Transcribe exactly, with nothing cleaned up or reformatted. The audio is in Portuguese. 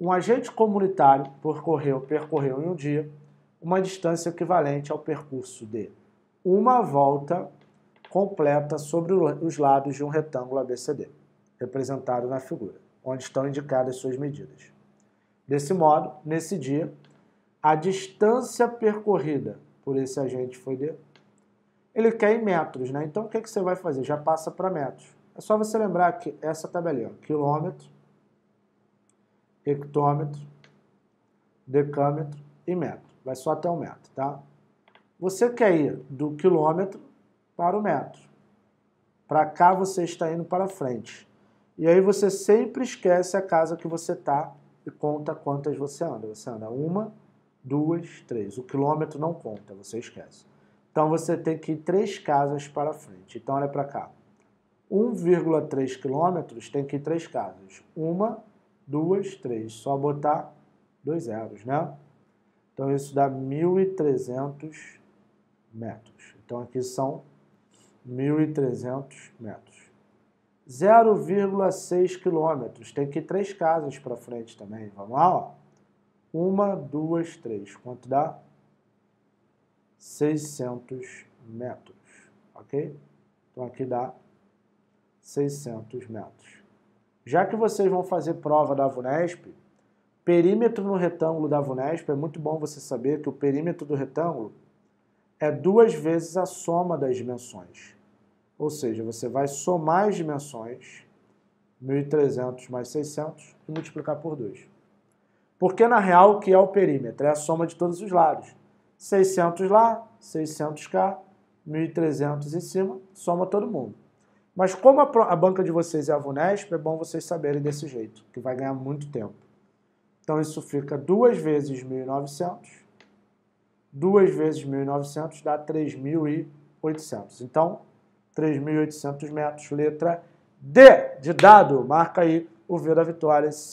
Um agente comunitário percorreu, percorreu em um dia uma distância equivalente ao percurso de uma volta completa sobre os lados de um retângulo A B C D, representado na figura, onde estão indicadas suas medidas. Desse modo, nesse dia, a distância percorrida por esse agente foi D. Ele quer em metros, né? Então, o que, que você vai fazer? Já passa para metros. É só você lembrar que essa tabelinha, ó, quilômetro, hectômetro, decâmetro e metro. Vai só até o metro, tá? Você quer ir do quilômetro para o metro. Para cá você está indo para frente. E aí você sempre esquece a casa que você está e conta quantas você anda. Você anda uma, duas, três. O quilômetro não conta, você esquece. Então você tem que ir três casas para frente. Então olha para cá. um vírgula três quilômetros tem que ir três casas. Uma, duas, três. Só botar dois zeros, né? Então isso dá mil e trezentos metros. Então aqui são mil e trezentos metros. zero vírgula seis quilômetros. Tem que ir três casas para frente também. Vamos lá, ó. Uma, duas, três. Quanto dá? seiscentos metros. Ok? Então aqui dá seiscentos metros. Já que vocês vão fazer prova da VUNESP, perímetro no retângulo da VUNESP, é muito bom você saber que o perímetro do retângulo é duas vezes a soma das dimensões. Ou seja, você vai somar as dimensões, mil e trezentos mais seiscentos, e multiplicar por dois. Porque, na real, o que é o perímetro? É a soma de todos os lados. seiscentos lá, seiscentos cá, mil e trezentos em cima, soma todo mundo. Mas como a banca de vocês é a VUNESP, é bom vocês saberem desse jeito, que vai ganhar muito tempo. Então, isso fica duas vezes mil e novecentos, duas vezes mil e novecentos dá três mil e oitocentos. Então, três mil e oitocentos metros, letra D de dado. Marca aí o V da vitória.